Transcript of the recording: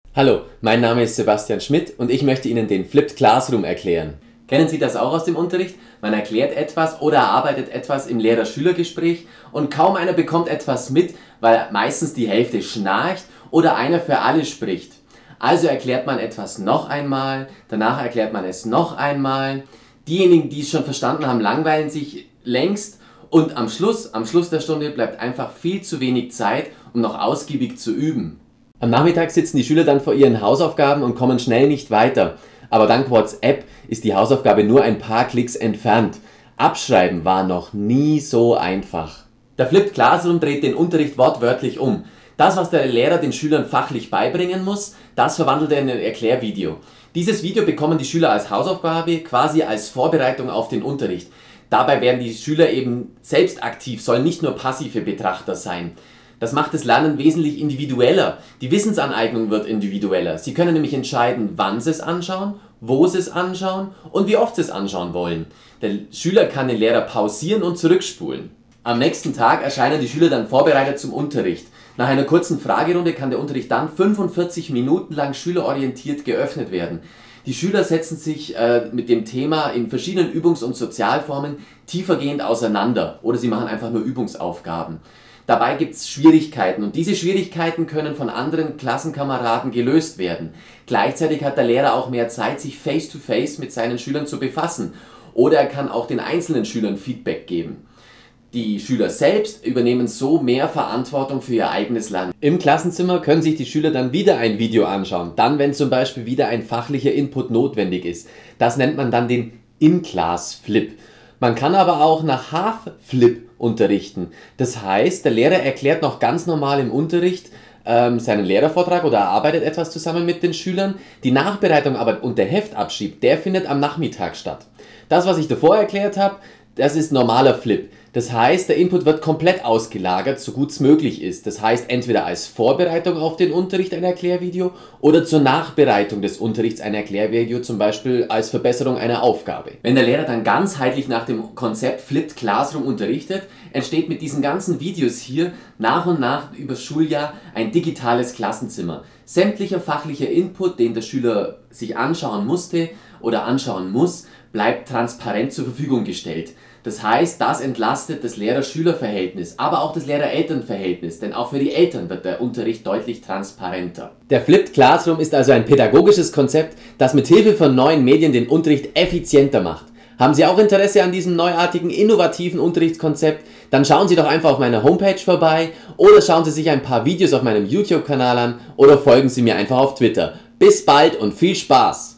Hallo, mein Name ist Sebastian Schmidt und ich möchte Ihnen den Flipped Classroom erklären. Kennen Sie das auch aus dem Unterricht? Man erklärt etwas oder erarbeitet etwas im Lehrer-Schüler-Gespräch und kaum einer bekommt etwas mit, weil meistens die Hälfte schnarcht oder einer für alle spricht. Also erklärt man etwas noch einmal, danach erklärt man es noch einmal. Diejenigen, die es schon verstanden haben, langweilen sich längst und am Schluss der Stunde bleibt einfach viel zu wenig Zeit, um noch ausgiebig zu üben. Am Nachmittag sitzen die Schüler dann vor ihren Hausaufgaben und kommen schnell nicht weiter. Aber dank WhatsApp ist die Hausaufgabe nur ein paar Klicks entfernt. Abschreiben war noch nie so einfach. Der Flipped Classroom dreht den Unterricht wortwörtlich um. Das, was der Lehrer den Schülern fachlich beibringen muss, das verwandelt er in ein Erklärvideo. Dieses Video bekommen die Schüler als Hausaufgabe, quasi als Vorbereitung auf den Unterricht. Dabei werden die Schüler eben selbst aktiv, sollen nicht nur passive Betrachter sein. Das macht das Lernen wesentlich individueller. Die Wissensaneignung wird individueller. Sie können nämlich entscheiden, wann Sie es anschauen, wo Sie es anschauen und wie oft Sie es anschauen wollen. Der Schüler kann den Lehrer pausieren und zurückspulen. Am nächsten Tag erscheinen die Schüler dann vorbereitet zum Unterricht. Nach einer kurzen Fragerunde kann der Unterricht dann 45 Minuten lang schülerorientiert geöffnet werden. Die Schüler setzen sich mit dem Thema in verschiedenen Übungs- und Sozialformen tiefergehend auseinander oder sie machen einfach nur Übungsaufgaben. Dabei gibt es Schwierigkeiten und diese Schwierigkeiten können von anderen Klassenkameraden gelöst werden. Gleichzeitig hat der Lehrer auch mehr Zeit, sich face-to-face mit seinen Schülern zu befassen oder er kann auch den einzelnen Schülern Feedback geben. Die Schüler selbst übernehmen so mehr Verantwortung für ihr eigenes Lernen. Im Klassenzimmer können sich die Schüler dann wieder ein Video anschauen, dann wenn zum Beispiel wieder ein fachlicher Input notwendig ist. Das nennt man dann den In-Class-Flip. Man kann aber auch nach Half-Flip unterrichten. Das heißt, der Lehrer erklärt noch ganz normal im Unterricht seinen Lehrervortrag oder erarbeitet etwas zusammen mit den Schülern. Die Nachbereitung aber und der Heftabschieb, der findet am Nachmittag statt. Das, was ich davor erklärt habe, das ist normaler Flip. Das heißt, der Input wird komplett ausgelagert, so gut es möglich ist. Das heißt, entweder als Vorbereitung auf den Unterricht ein Erklärvideo oder zur Nachbereitung des Unterrichts ein Erklärvideo, zum Beispiel als Verbesserung einer Aufgabe. Wenn der Lehrer dann ganzheitlich nach dem Konzept Flipped Classroom unterrichtet, entsteht mit diesen ganzen Videos hier nach und nach übers Schuljahr ein digitales Klassenzimmer. Sämtlicher fachlicher Input, den der Schüler sich anschauen musste oder anschauen muss, bleibt transparent zur Verfügung gestellt. Das heißt, das entlastet das Lehrer-Schüler-Verhältnis, aber auch das Lehrer-Eltern-Verhältnis, denn auch für die Eltern wird der Unterricht deutlich transparenter. Der Flipped Classroom ist also ein pädagogisches Konzept, das mit Hilfe von neuen Medien den Unterricht effizienter macht. Haben Sie auch Interesse an diesem neuartigen, innovativen Unterrichtskonzept? Dann schauen Sie doch einfach auf meiner Homepage vorbei oder schauen Sie sich ein paar Videos auf meinem YouTube-Kanal an oder folgen Sie mir einfach auf Twitter. Bis bald und viel Spaß!